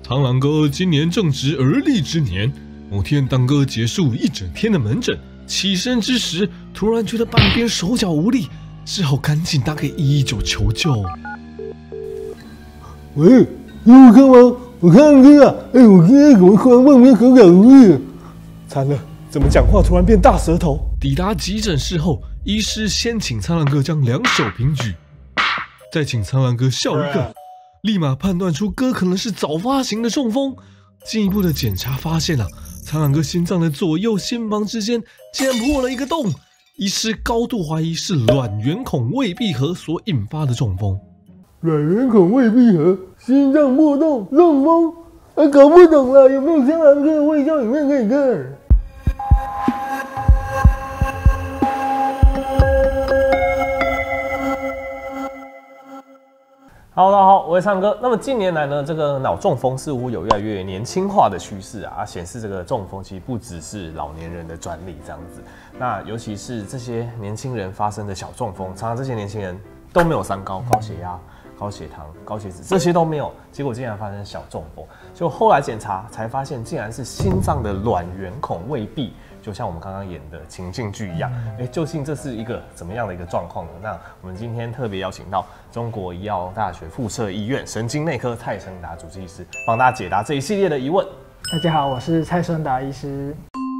苍狼哥今年正值而立之年，某天当哥结束一整天的门诊，起身之时，突然觉得半边手脚无力，只好赶紧打给119求救。 喂，有看吗？我看哥啊，我今天怎么突然半边手脚无力？惨了，怎么讲话突然变大舌头？ 抵达急诊室后，医师先请苍狼哥将2手平举，再请苍狼哥笑一个，立马判断出哥可能是早发型的中风。进一步的检查发现苍狼哥心脏的左右心房之间竟然破了一个洞，医师高度怀疑是卵圆孔未闭合所引发的中风。 卵圆孔未闭合，心脏破洞，中风，搞不懂了，有没有苍狼哥的卫教影片可以看 ？Hello， 大家好，我是苍哥。那么近年来呢，这个脑中风似乎有越来越年轻化的趋势啊，显示这个中风其实不只是老年人的专利这样子。那尤其是这些年轻人发生的小中风，常常这些年轻人都没有三高，高血压、高血糖、高血脂这些都没有，结果竟然发生小中风。结果后来检查才发现，竟然是心脏的卵圆孔未闭。就像我们刚刚演的情境剧一样，究竟这是一个怎么样的一个状况呢？那我们今天特别邀请到中国医药大学附设医院神经内科蔡生达主治医师，帮大家解答这一系列的疑问。 大家好，我是蔡生达医师。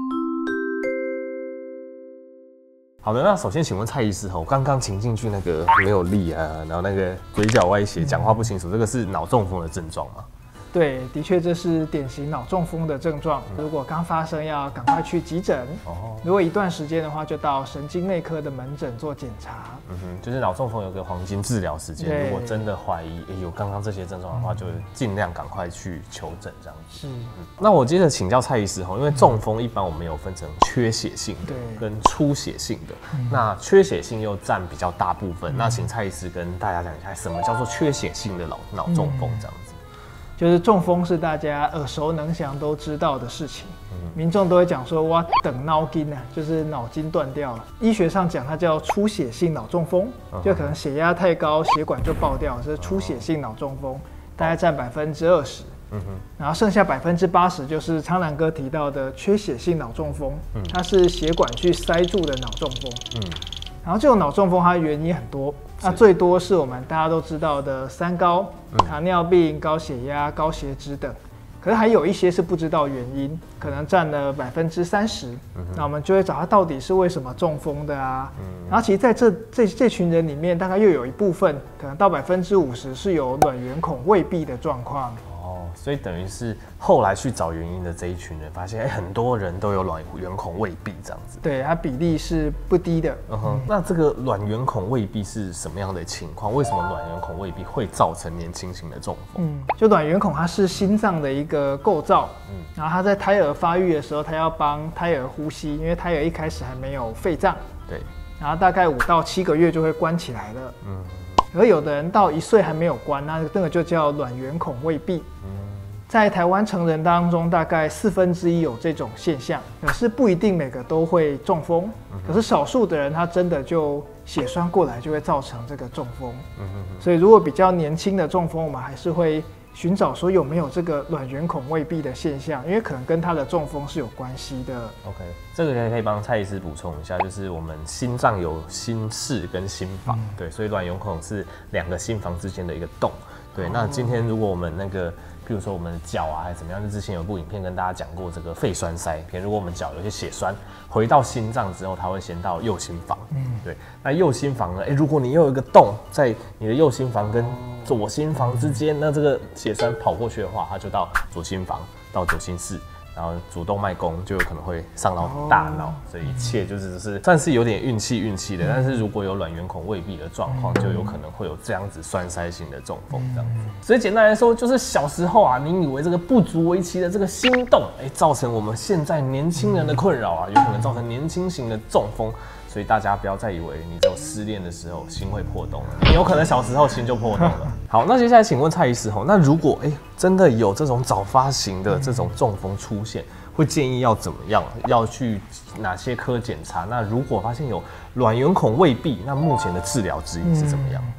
好的，那首先请问蔡医师刚刚情境剧那个没有力啊，然后那个嘴角歪斜、讲话不清楚，这个是脑中风的症状吗？ 对，的确这是典型脑中风的症状。如果刚发生，要赶快去急诊。如果一段时间的话，就到神经内科的门诊做检查。 就是脑中风有个黄金治疗时间，如果真的怀疑有刚刚这些症状的话，就尽量赶快去求诊这样子。那我接着请教蔡医师因为中风一般我们有分成缺血性的跟出血性的，那缺血性又占比较大部分。那请蔡医师跟大家讲一下，什么叫做缺血性的脑中风这样子？ 就是中风是大家耳熟能详都知道的事情，民众都会讲说哇等脑筋啊，就是脑筋断掉了。医学上讲它叫出血性脑中风，就可能血压太高，血管就爆掉，这是出血性脑中风，大概占20%。然后剩下80%就是苍狼哥提到的缺血性脑中风，它是血管去塞住的脑中风。然后这种脑中风它的原因很多，那最多是我们大家都知道的三高，糖尿病、高血压、高血脂等。可是还有一些是不知道原因，可能占了30%。那我们就会找他到底是为什么中风的啊。然后其实在这群人里面，大概又有一部分可能到50%是有卵圆孔未闭的状况。 所以等于是后来去找原因的这一群人，发现很多人都有卵圆孔未闭这样子。 对，它比例是不低的。 那这个卵圆孔未闭是什么样的情况？为什么卵圆孔未闭会造成年轻型的中风？ 就卵圆孔它是心脏的一个构造，然后它在胎儿发育的时候，它要帮胎儿呼吸，因为胎儿一开始还没有肺脏。对，然后大概5到7个月就会关起来了。而有的人到1岁还没有关，那个就叫卵圆孔未闭。在台湾成人当中，大概1/4有这种现象，可是不一定每个都会中风。可是少数的人，他真的就血栓过来，就会造成这个中风。所以如果比较年轻的中风，我们还是会寻找说有没有这个卵圆孔未闭的现象，因为可能跟他的中风是有关系的。 OK， 这个可以帮蔡医师补充一下，就是我们心脏有心室跟心房，对，所以卵圆孔是2个心房之间的一个洞。对，那今天如果我们譬如说我们的脚还是怎么样，之前有一部影片跟大家讲过这个肺栓塞片，如果我们脚有些血栓回到心脏之后，它会先到右心房。对，那右心房呢？如果你又有一个洞在你的右心房跟左心房之间，那这个血栓跑过去的话，它就到左心房，到左心室。然后主动脉弓就有可能会伤到大脑，所以一切就是算是有点运气的。但是如果有卵圆孔未闭的状况，就有可能会有这样子栓塞性的中风这样子。所以简单来说，就是小时候啊，你以为这个不足为奇的这个心动，造成我们现在年轻人的困扰啊，有可能造成年轻型的中风。所以大家不要再以为你只有失恋的时候心会破洞了，你有可能小时候心就破洞了。好，那接下来请问蔡医师那如果真的有这种早发型的这种中风出现，会建议要怎么样？要去哪些科检查？那如果发现有卵圆孔未闭，那目前的治疗指引是怎么样？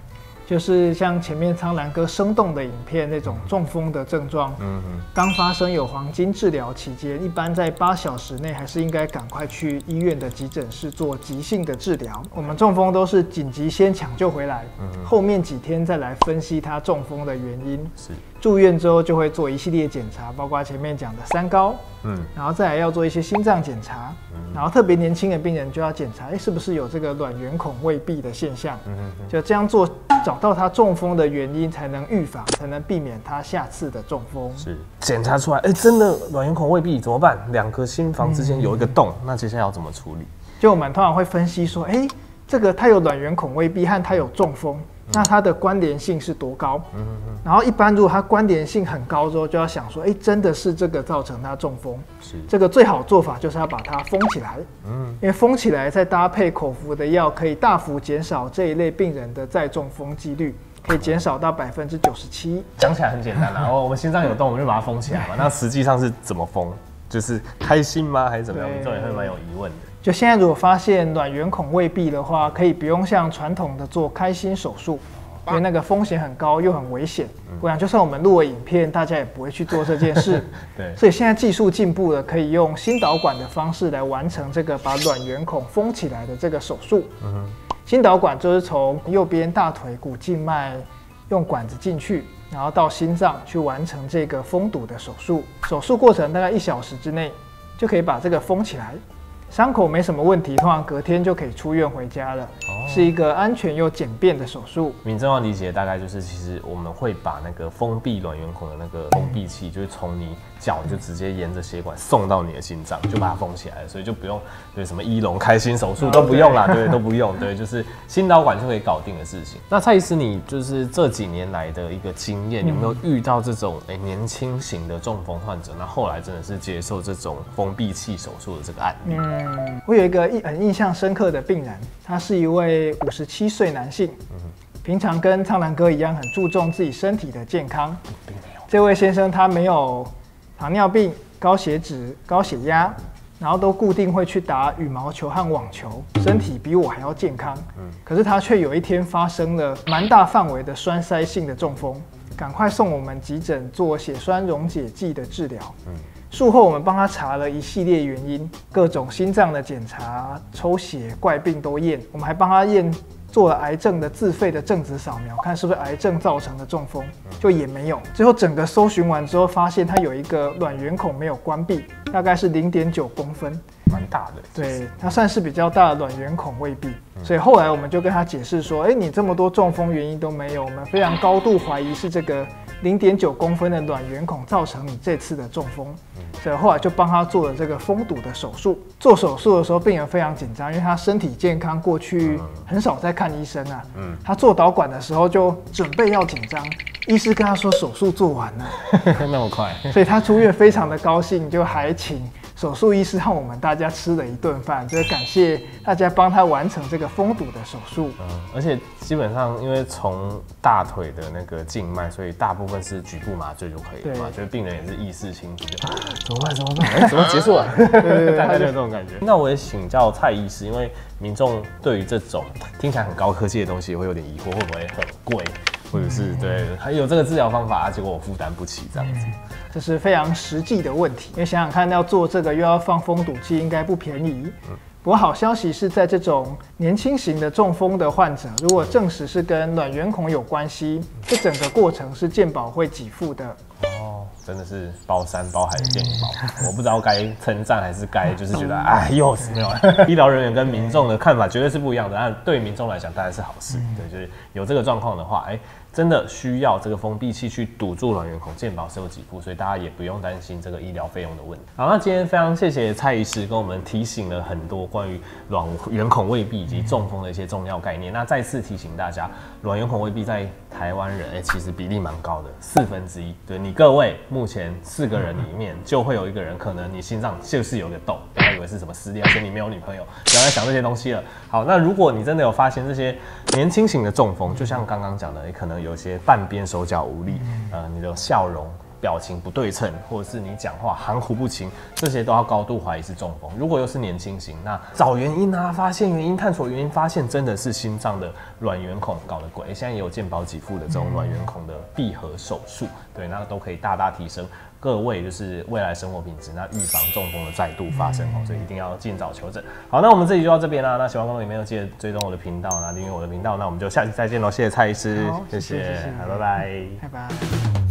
就是像前面苍兰哥生动的影片那种中风的症状，刚发生有黄金治疗期间，一般在8小时内还是应该赶快去医院的急诊室做急性的治疗。我们中风都是紧急先抢救回来，后面几天再来分析他中风的原因。是住院之后就会做一系列检查，包括前面讲的3高，然后再来要做一些心脏检查，然后特别年轻的病人就要检查，是不是有这个卵圆孔未闭的现象，就这样做，找到他中风的原因，才能预防，才能避免他下次的中风。 是检查出来，真的卵圆孔未闭怎么办？2颗心房之间有一个洞，那接下来要怎么处理？ 就我们通常会分析说，这个他有卵圆孔未闭和他有中风，那它的关联性是多高？然后一般如果它关联性很高之后，就要想说，真的是这个造成它中风。这个最好做法就是要把它封起来，因为封起来再搭配口服的药，可以大幅减少这一类病人的再中风几率，可以减少到97%。 讲起来很简单啦，我们心脏有洞，我们就把它封起来嘛。那实际上是怎么封？就是开心吗？还是怎么样？民众也会蛮有疑问的。 就现在如果发现卵圆孔未闭的话，可以不用像传统的做开心手术，因为那个风险很高又很危险。我想就算我们录了影片，大家也不会去做这件事。对，所以现在技术进步了，可以用心导管的方式来完成这个把卵圆孔封起来的这个手术。心导管就是从右边大腿骨静脉用管子进去，然后到心脏去完成这个封堵的手术。手术过程大概1小时之内就可以把这个封起来。伤口没什么问题，通常隔天就可以出院回家了，是一个安全又简便的手术。 民众要理解大概就是，其实我们会把那个封闭卵圆孔的那个封闭器，就是从你脚就直接沿着血管送到你的心脏，就把它封起来了，所以就不用对什么医隆开心手术都不用啦，对，都不用，对，就是心导管就可以搞定的事情。那蔡医师，你就是这几年来的一个经验，有没有遇到这种年轻型的中风患者，那后来真的是接受这种封闭器手术的这个案例？ 我有一个很印象深刻的病人，他是一位57岁男性，平常跟苍兰哥一样很注重自己身体的健康。这位先生他没有糖尿病、高血脂、高血压，然后都固定会去打羽毛球和网球，身体比我还要健康。可是他却有一天发生了蛮大范围的栓塞性的中风，赶快送我们急诊做血栓溶解剂的治疗。术后我们帮他查了一系列原因，各种心脏的检查、抽血、怪病都验，我们还帮他做了癌症的自费的正子扫描，看是不是癌症造成的中风，就也没有。最后整个搜寻完之后，发现他有一个卵圆孔没有关闭，大概是0.9公分， 蛮大的。 对，它算是比较大的卵圆孔未闭。所以后来我们就跟他解释说，你这么多中风原因都没有，我们非常高度怀疑是这个0.9公分的卵圆孔造成你这次的中风。所以后来就帮他做了这个封堵的手术。做手术的时候，病人非常紧张，因为他身体健康，过去很少在看医生啊。他做导管的时候就准备要紧张，医师跟他说手术做完了， 那么快， 所以他出院非常的高兴，就还请手术医师和我们大家吃了一顿饭，就是感谢大家帮他完成这个封堵的手术。 而且基本上因为从大腿的那个静脉，所以大部分是局部麻醉就可以了嘛，就是病人也是意识清楚，就怎么办？怎么结束了？对，大概就是这种感觉。那我也请教蔡医师，因为民众对于这种听起来很高科技的东西也会有点疑惑，会不会很贵？或者是对，还有这个治疗方法，结果我负担不起这样子， 这是非常实际的问题。因为想想看，要做这个又要放封堵器，应该不便宜。不过好消息是在这种年轻型的中风的患者，如果证实是跟卵圆孔有关系，这整个过程是健保会给付的。 真的是包山包海的健保，我不知道该称赞还是该就是觉得又是没有。医疗人员跟民众的看法绝对是不一样的，但对民众来讲当然是好事。对，就是有这个状况的话，真的需要这个封闭器去堵住卵圆孔，健保是有给付，所以大家也不用担心这个医疗费用的问题。好，那今天非常谢谢蔡医师跟我们提醒了很多关于卵圆孔未闭以及中风的一些重要概念。那再次提醒大家，卵圆孔未闭在台湾人其实比例蛮高的，1/4。对，你各位目前4个人里面就会有1个人可能你心脏就是有个洞，不要以为是什么撕裂，而且你没有女朋友，不要再想这些东西了。好，那如果你真的有发现这些年轻型的中风，就像刚刚讲的，可能有些半边手脚无力，你的笑容表情不对称，或者是你讲话含糊不清，这些都要高度怀疑是中风。如果又是年轻型，那找原因啊，发现原因，探索原因，发现真的是心脏的卵圆孔搞得鬼。现在也有健保给付的这种卵圆孔的闭合手术，对，那都可以大大提升各位就是未来生活品质，那预防中风的再度发生哦，所以一定要尽早求诊。好，那我们这集就到这边啦。那喜欢观众里面记得追踪我的频道，那订阅我的频道，那我们就下期再见喽。谢谢蔡医师，谢谢，好，拜拜， 拜拜。